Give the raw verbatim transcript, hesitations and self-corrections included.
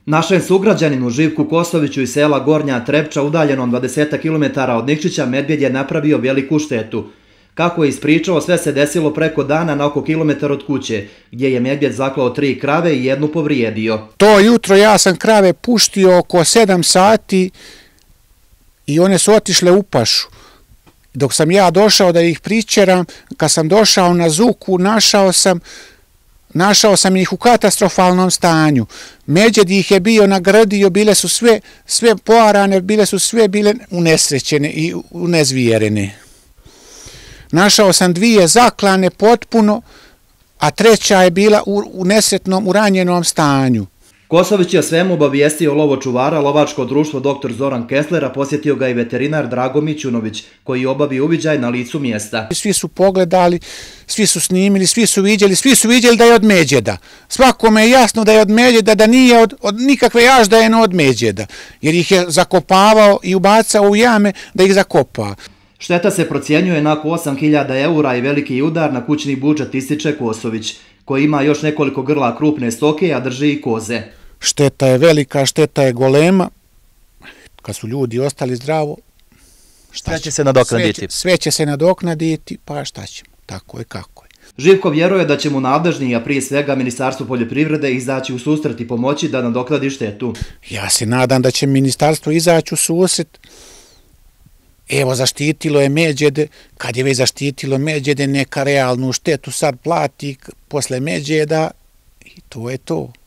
Našem sugrađaninu Živku Kosoviću iz sela Gornja Trepča, udaljenom dvadeset kilometara od Nikšića, medvjed je napravio veliku štetu. Kako je ispričao, sve se desilo preko dana na oko kilometar od kuće, gdje je medvjed zaklao tri krave i jednu povrijedio. To jutro ja sam krave puštio oko sedam sati i one su otišle u pašu. Dok sam ja došao da ih pričeram, kad sam došao na Zuku, našao sam Našao sam ih u katastrofalnom stanju. Medvjed ih je bio nagradio, bile su sve, sve poarane, bile su sve bile unesrećene i unezvijerene. Našao sam dvije zaklane potpuno, a treća je bila u, u nesretnom, uranjenom stanju. Kosović je svemu obavijestio lovočuvara, lovačko društvo doktor Zoran Kesler, a posjetio ga i veterinar Drago Mićunović, koji je obavio uviđaj na licu mjesta. Svi su pogledali, svi su snimili, svi su vidjeli, svi su vidjeli da je od medvjeda. Svakome je jasno da je od medvjeda, da nije od, od nikakve jaždajene od medvjeda, jer ih je zakopavao i ubacao u jame da ih zakopa. Šteta se procjenjuje na oko osam hiljada eura i veliki udar na kućni budžet, ističe Kosović, koji ima još nekoliko grla krupne stoke, a drži i koze. Šteta je velika, šteta je golema. Kad su ljudi ostali zdravo, sve će se nadoknaditi. Sve će, sve će se nadoknaditi, pa šta ćemo, tako je kako je. Živko vjeruje da će mu nadležni, a prije svega Ministarstvo poljoprivrede, izaći u susret i pomoći da nadoknadi štetu. Ja se nadam da će ministarstvo izaći u susret. Evo, zaštitilo je medvjede, kad je već zaštitilo medvjede, neka realnu štetu sad plati posle medvjeda i to je to.